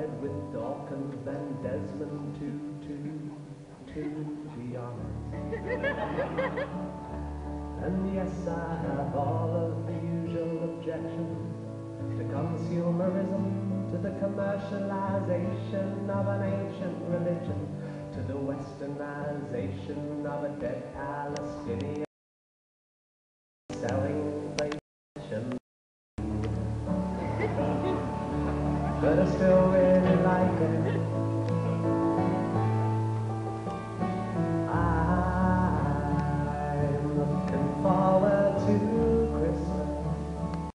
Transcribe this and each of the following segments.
with Dawkins than Desmond to be honest. And yes, I have all of the usual objections to consumerism, to the commercialization of an ancient religion, to the westernization of a dead Palestinian selling vacation. But I still really like it. I'm looking forward to Christmas.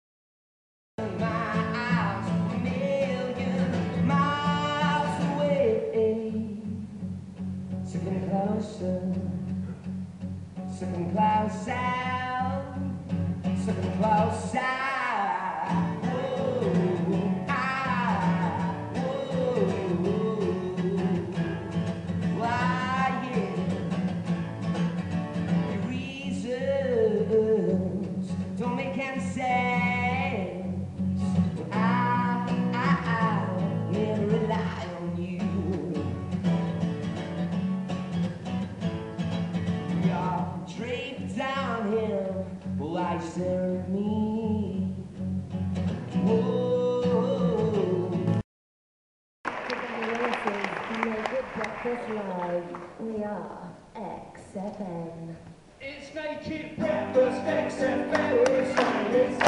Miles, a million miles away. Sitting closer, sitting closer, sitting closer. Don't make any sense. I never rely on you. You're draped downhill, why serve me? Whoa. Naked Breakfast Live. We are XFN. It's Naked Breakfast XFN. It's on XFN.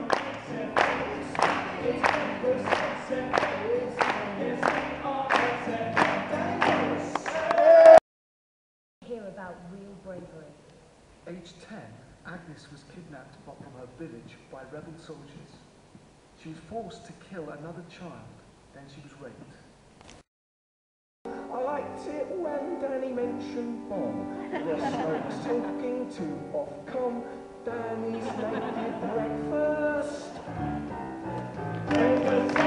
It's Breakfast XFN. It's XFN. Hear about real bravery. Aged 10, Agnes was kidnapped from her village by rebel soldiers. She was forced to kill another child, then she was raped. I liked it when Danny mentioned bomb. The smokes talking to Ofcom. Danny's naked breakfast.